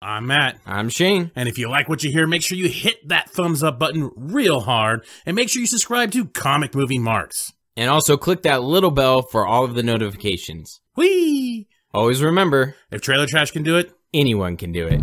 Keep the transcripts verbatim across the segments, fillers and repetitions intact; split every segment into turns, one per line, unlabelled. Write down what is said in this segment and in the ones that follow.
I'm Matt.
I'm Shane.
And if you like what you hear, make sure you hit that thumbs up button real hard, and make sure you subscribe to Comic Movie Marks.
And also click that little bell for all of the notifications.
Whee!
Always remember,
if Trailer Trash can do it,
anyone can do it.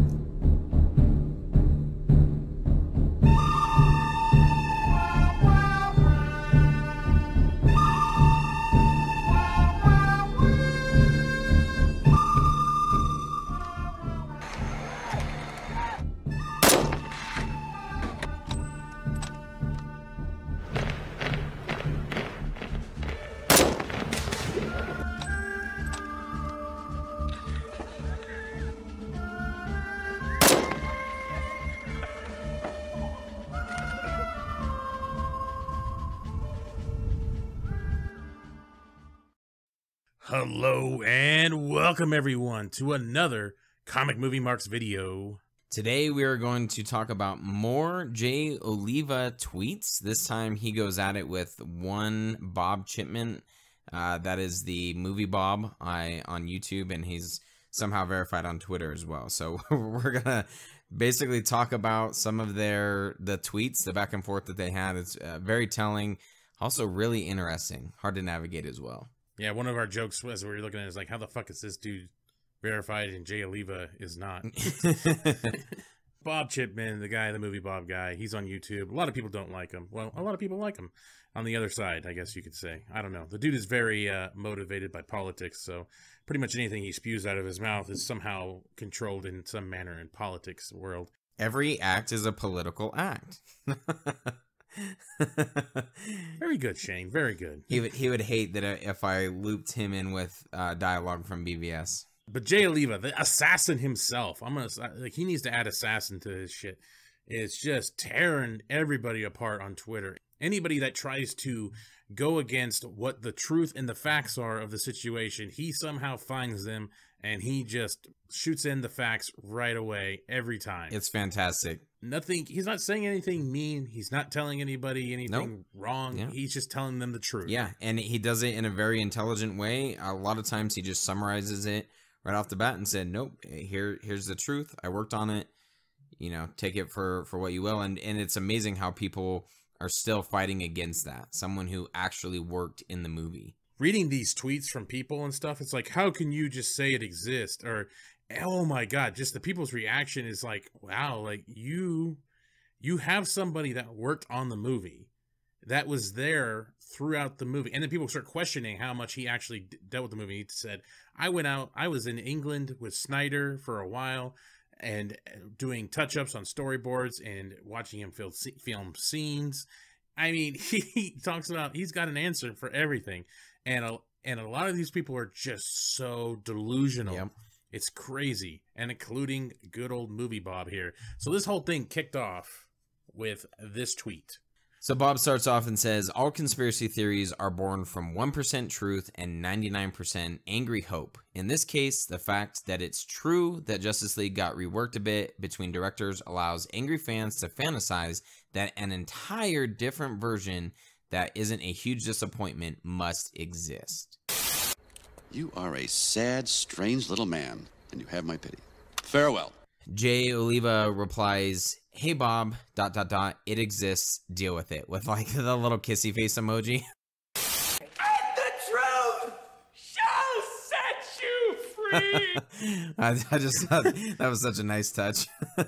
Hello and welcome everyone to another Comic Movie Marks video.
Today we are going to talk about more Jay Oliva tweets. This time he goes at it with one Bob Chipman. Uh, that is the MovieBob I, on YouTube, and he's somehow verified on Twitter as well. So we're gonna basically talk about some of their the tweets, the back and forth that they had. It's uh, very telling, also really interesting, hard to navigate as well.
Yeah, one of our jokes was we were looking at it, is like, how the fuck is this dude verified and Jay Oliva is not? Bob Chipman, the guy, the MovieBob guy, he's on YouTube. A lot of people don't like him. Well, a lot of people like him on the other side, I guess you could say. I don't know. The dude is very uh, motivated by politics, so pretty much anything he spews out of his mouth is somehow controlled in some manner in politics world.
Every act is a political act.
Very good, Shane. Very good.
He would he would hate that if I looped him in with uh, dialogue from B V S.
But Jay Oliva, the assassin himself, I'm gonna like he needs to add assassin to his shit. It's just tearing everybody apart on Twitter. Anybody that tries to go against what the truth and the facts are of the situation, he somehow finds them and he just shoots in the facts right away every time.
It's fantastic.
Nothing, he's not saying anything mean. He's not telling anybody anything nope. wrong.
Yeah.
He's just telling them the truth.
Yeah, and he does it in a very intelligent way. A lot of times he just summarizes it right off the bat and said, nope, here, here's the truth. I worked on it. You know, take it for, for what you will. And, and it's amazing how people are still fighting against that. Someone who actually worked in the movie.
Reading these tweets from people and stuff, it's like, how can you just say it exists? Or, oh my God, just the people's reaction is like, wow, like you, you have somebody that worked on the movie that was there throughout the movie. And then people start questioning how much he actually dealt with the movie. He said, I went out, I was in England with Snyder for a while and doing touch-ups on storyboards and watching him film, film scenes. I mean, he, he talks about, he's got an answer for everything. And a, and a lot of these people are just so delusional. Yep. It's crazy. And including good old MovieBob here. So this whole thing kicked off with this tweet.
So Bob starts off and says, all conspiracy theories are born from one percent truth and ninety-nine percent angry hope. In this case, the fact that it's true that Justice League got reworked a bit between directors allows angry fans to fantasize that an entire different version that isn't a huge disappointment must exist.
You are a sad, strange little man, and you have my pity. Farewell.
Jay Oliva replies, hey Bob, dot dot dot, it exists, deal with it, with like the little kissy face emoji.
And the truth shall set you free.
I, I just thought that was such a nice touch.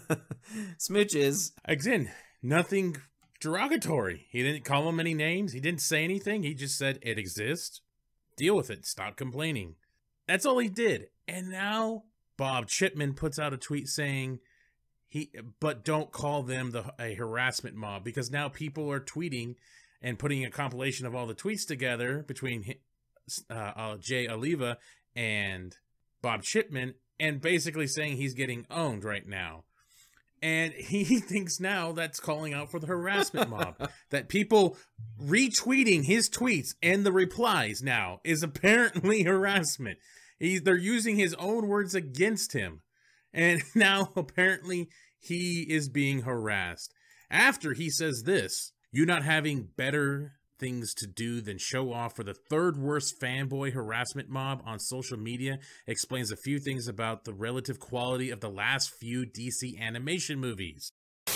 Smooches.
Again, nothing derogatory. He didn't call him any names. He didn't say anything. He just said it exists. Deal with it. Stop complaining. That's all he did. And now Bob Chipman puts out a tweet saying, he, but don't call them the a harassment mob, because now people are tweeting and putting a compilation of all the tweets together between uh, uh, Jay Oliva and Bob Chipman and basically saying he's getting owned right now. And he thinks now that's calling out for the harassment mob. That people retweeting his tweets and the replies now is apparently harassment. He's, they're using his own words against him. And now apparently he is being harassed. After he says this, you not having better things to do than show off for the third worst fanboy harassment mob on social media explains a few things about the relative quality of the last few D C animation movies.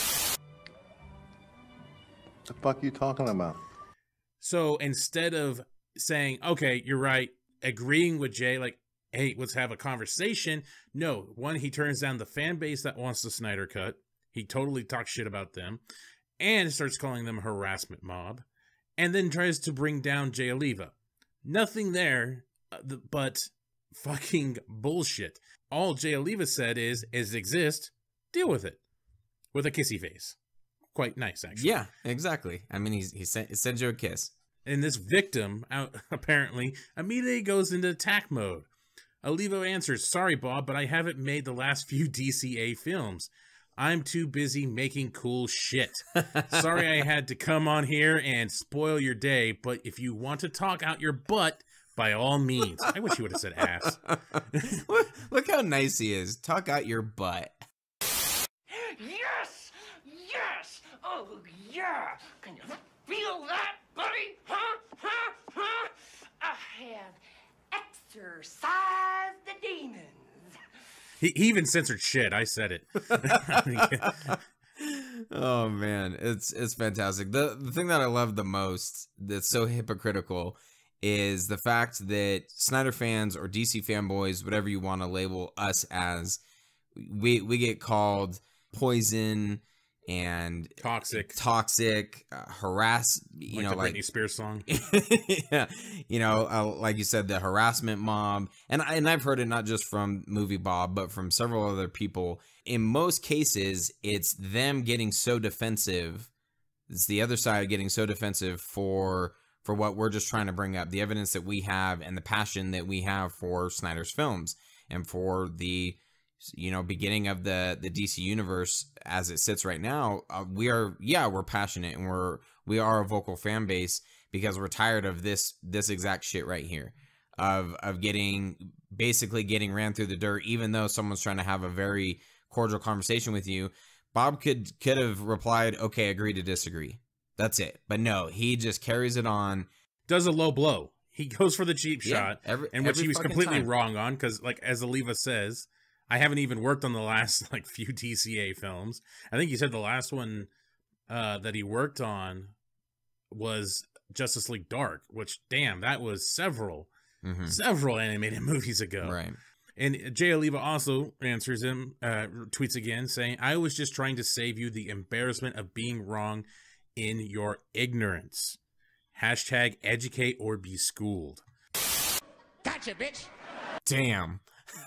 The fuck you talking about?
So instead of saying, okay, you're right, agreeing with Jay, like, hey, let's have a conversation. No, one, he turns down the fan base that wants the Snyder Cut. He totally talks shit about them and starts calling them a harassment mob, and then tries to bring down Jay Oliva. Nothing there but fucking bullshit. All Jay Oliva said is, is exist, deal with it. With a kissy face. Quite nice, actually.
Yeah, exactly. I mean, he's, he sent, sends you a kiss.
And this victim, out, apparently, immediately goes into attack mode. Oliva answers, sorry, Bob, but I haven't made the last few D C A films. I'm too busy making cool shit. Sorry I had to come on here and spoil your day, but if you want to talk out your butt, by all means. I wish he would have said ass.
look, look how nice he is. Talk out your butt.
Yes! Yes! Oh, yeah! Can you feel that, buddy? Huh? Huh? Huh? I have exorcised the demons.
He, he even censored shit. I said it.
Oh man, it's it's fantastic. The the thing that I love the most that's so hypocritical is the fact that Snyder fans or D C fanboys, whatever you want to label us as, we we get called poison and
toxic,
toxic, uh, harass. You
like
know,
the
like
Britney Spears song.
Yeah, you know, uh, like you said, the harassment mob, and I, and I've heard it not just from MovieBob, but from several other people. In most cases, it's them getting so defensive. It's the other side getting so defensive for for what we're just trying to bring up, the evidence that we have and the passion that we have for Snyder's films and for the, you know, beginning of the the D C universe as it sits right now. Uh, we are, yeah, we're passionate and we're we are a vocal fan base because we're tired of this this exact shit right here, of of getting basically getting ran through the dirt. Even though someone's trying to have a very cordial conversation with you, Bob could could have replied, "Okay, agree to disagree." That's it. But no, he just carries it on.
Does a low blow. He goes for the cheap
Yeah,
shot,
every-
and which
every
he was
fucking
completely
time.
wrong on, because, like, as Oliva says, I haven't even worked on the last, like, few D C A films. I think he said the last one uh, that he worked on was Justice League Dark, which, damn, that was several,
Mhm.
several animated movies ago.
Right.
And Jay Oliva also answers him, uh, tweets again, saying, I was just trying to save you the embarrassment of being wrong in your ignorance. Hashtag educate or be schooled.
Gotcha, bitch.
Damn.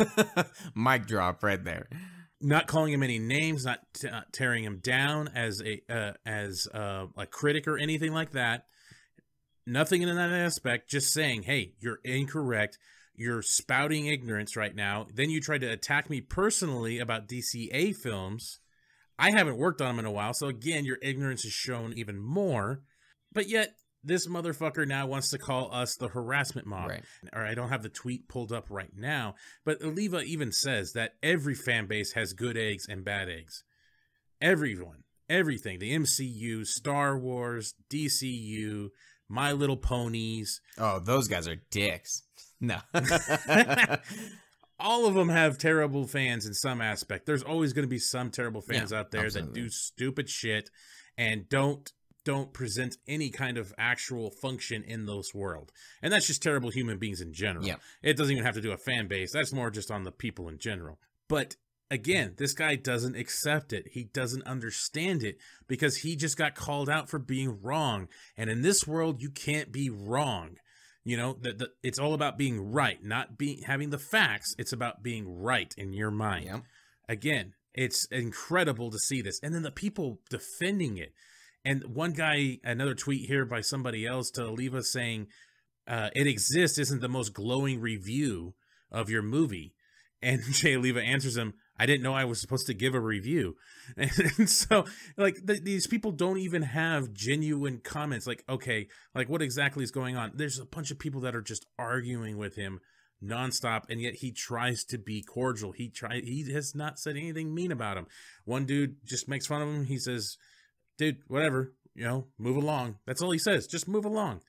Mic drop right there.
Not calling him any names, not t- uh, tearing him down as a uh, as uh, a critic or anything like that. Nothing in that aspect, just saying, hey, you're incorrect. You're spouting ignorance right now. Then you tried to attack me personally about D C A films. I haven't worked on them in a while, so again, your ignorance is shown even more. But yet, this motherfucker now wants to call us the harassment mob.
Right.
Or I don't have the tweet pulled up right now, but Oliva even says that every fan base has good eggs and bad eggs. Everyone, everything. The M C U, Star Wars, D C U, My Little Ponies.
Oh, those guys are dicks. No.
All of them have terrible fans in some aspect. There's always going to be some terrible fans
Yeah,
out there
absolutely.
that do stupid shit and don't don't present any kind of actual function in this world. And that's just terrible human beings in general.
Yeah.
It doesn't even have to do a fan base. That's more just on the people in general. But again, this guy doesn't accept it. He doesn't understand it because he just got called out for being wrong. And in this world, you can't be wrong. You know, the, the, it's all about being right, not being having the facts. It's about being right in your mind.
Yep.
Again, it's incredible to see this. And then the people defending it. And one guy, another tweet here by somebody else to Oliva saying, uh, It Exists isn't the most glowing review of your movie. And Jay Oliva answers him, I didn't know I was supposed to give a review. And so, like, th these people don't even have genuine comments. Like, okay, like, what exactly is going on? There's a bunch of people that are just arguing with him nonstop, and yet he tries to be cordial. He try he has not said anything mean about him. One dude just makes fun of him. He says, dude, whatever. You know, move along. That's all he says. Just move along.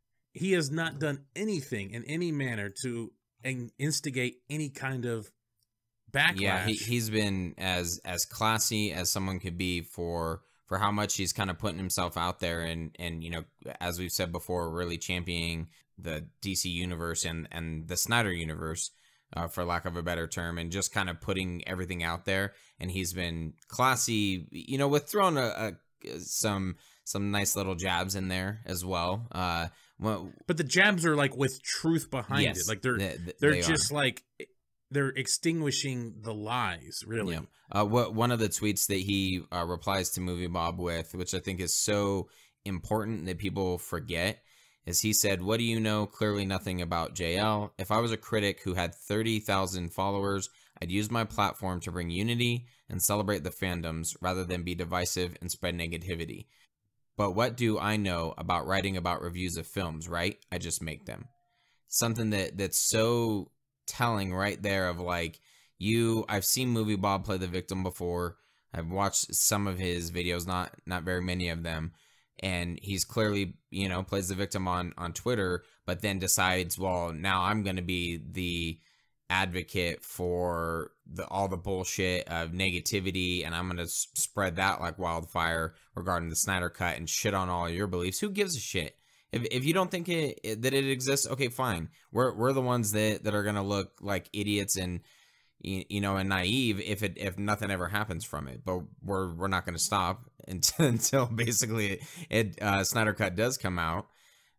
He has not done anything in any manner to instigate any kind of backlash.
Yeah, he, he's been as as classy as someone could be for for how much he's kind of putting himself out there, and and you know, as we've said before, really championing the D C universe and and the Snyder universe, uh, for lack of a better term, and just kind of putting everything out there. And he's been classy, you know, with throwing a, a some some nice little jabs in there as well. Uh, well,
but the jabs are like with truth behind
yes,
it. Like they're
they,
they're
they
just
are.
like they're extinguishing the lies. Really.
Yeah. Uh, what one of the tweets that he uh, replies to MovieBob with, which I think is so important that people forget, is he said, "What do you know? Clearly nothing about J L. If I was a critic who had thirty thousand followers, I'd use my platform to bring unity and celebrate the fandoms rather than be divisive and spread negativity. But what do I know about writing about reviews of films, right? I just make them." Something that that's so telling right there of like, you, I've seen MovieBob play the victim before. I've watched some of his videos, not not very many of them. And he's clearly, you know, plays the victim on, on Twitter, but then decides, well, now I'm going to be the advocate for the all the bullshit of negativity, and I'm going to spread that like wildfire regarding the Snyder Cut and shit on all your beliefs. Who gives a shit? If if you don't think it, it that it exists, okay, fine. We're we're the ones that, that are going to look like idiots and you, you know and naive if it if nothing ever happens from it. But we're we're not going to stop until, until basically it, it uh, Snyder Cut does come out.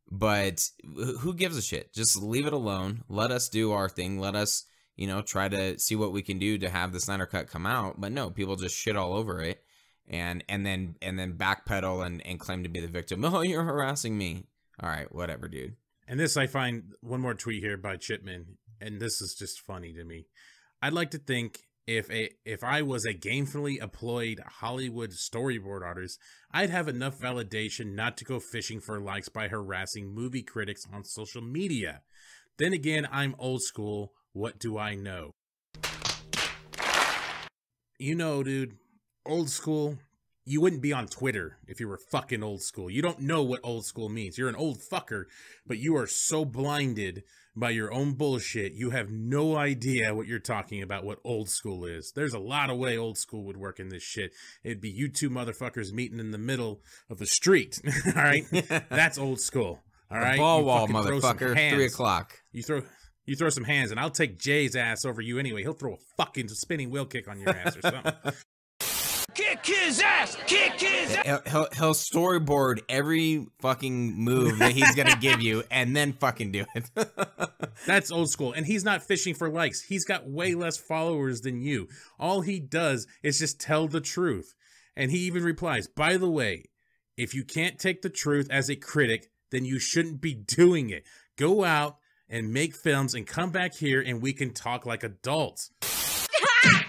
But who gives a shit? Just leave it alone. Let us do our thing. Let us, you know, try to see what we can do to have the Snyder Cut come out. But no, people just shit all over it, and and then and then backpedal and and claim to be the victim. Oh, you're harassing me. All right, whatever, dude.
And this, I find one more tweet here by Chipman, and this is just funny to me. I'd like to think if a if I was a gainfully employed Hollywood storyboard artist, I'd have enough validation not to go fishing for likes by harassing movie critics on social media. Then again, I'm old school. What do I know? You know, dude, old school. You wouldn't be on Twitter if you were fucking old school. You don't know what old school means. You're an old fucker, but you are so blinded by your own bullshit. You have no idea what you're talking about, what old school is. There's a lot of way old school would work in this shit. It'd be you two motherfuckers meeting in the middle of the street. All right? That's old school. All right?
The ball
You
wall,
fucking throw some
motherfucker.
hands.
Three o'clock.
You throw... You throw some hands, and I'll take Jay's ass over you anyway. He'll throw a fucking spinning wheel kick on your ass or something.
Kick his ass! Kick his ass!
He'll, he'll, he'll storyboard every fucking move that he's going to give you and then fucking do it.
That's old school. And he's not fishing for likes. He's got way less followers than you. All he does is just tell the truth. And he even replies, by the way, if you can't take the truth as a critic, then you shouldn't be doing it. Go out and make films and come back here and we can talk like adults.
Stop!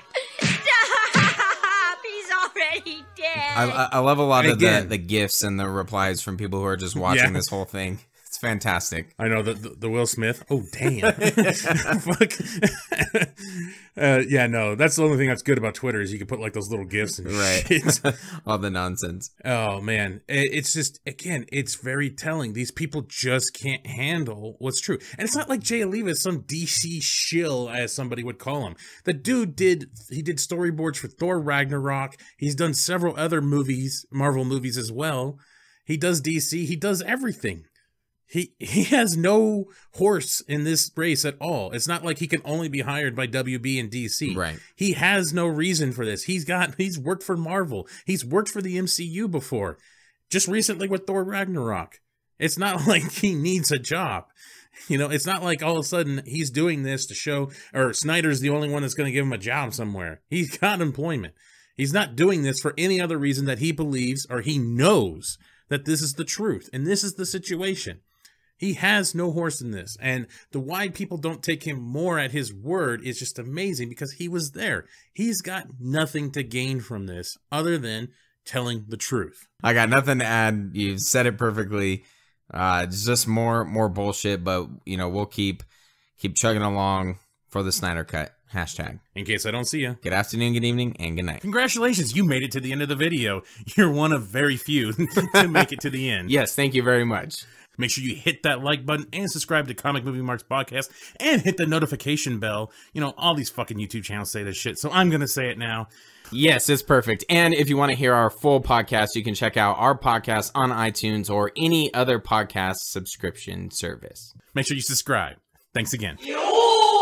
He's already dead.
I, I love a lot
And
of
again-
the, the gifts and the replies from people who are just watching
Yeah.
this whole thing. It's fantastic.
I know the the, the Will Smith. Oh damn! Fuck. uh, yeah, no. That's the only thing that's good about Twitter is you can put like those little gifs and
Right.
shit.
All the nonsense.
Oh man, It- it's just again, it's very telling. These people just can't handle what's true, and it's not like Jay Oliva is some D C shill, as somebody would call him. The dude did he did storyboards for Thor Ragnarok. He's done several other movies, Marvel movies as well. He does D C. He does everything. He he has no horse in this race at all. It's not like he can only be hired by W B and D C.
Right.
He has no reason for this. He's got he's worked for Marvel. He's worked for the M C U before. Just recently with Thor Ragnarok. It's not like he needs a job. You know, it's not like all of a sudden he's doing this to show, or Snyder's the only one that's going to give him a job somewhere. He's got employment. He's not doing this for any other reason that he believes or he knows that this is the truth and this is the situation. He has no horse in this. And the why people don't take him more at his word is just amazing because he was there. He's got nothing to gain from this other than telling the truth.
I got nothing to add. You've said it perfectly. Uh, it's just more more bullshit, but you know we'll keep keep chugging along for the Snyder Cut. Hashtag.
In case I don't see you.
Good afternoon, good evening, and good night.
Congratulations, you made it to the end of the video. You're one of very few to make it to the end.
Yes, thank you very much.
Make sure you hit that like button and subscribe to Comic Movie Marks Podcast and hit the notification bell. You know, all these fucking YouTube channels say this shit, so I'm going to say it now.
Yes, it's perfect. And if you want to hear our full podcast, you can check out our podcast on iTunes or any other podcast subscription service.
Make sure you subscribe. Thanks again.
Yo!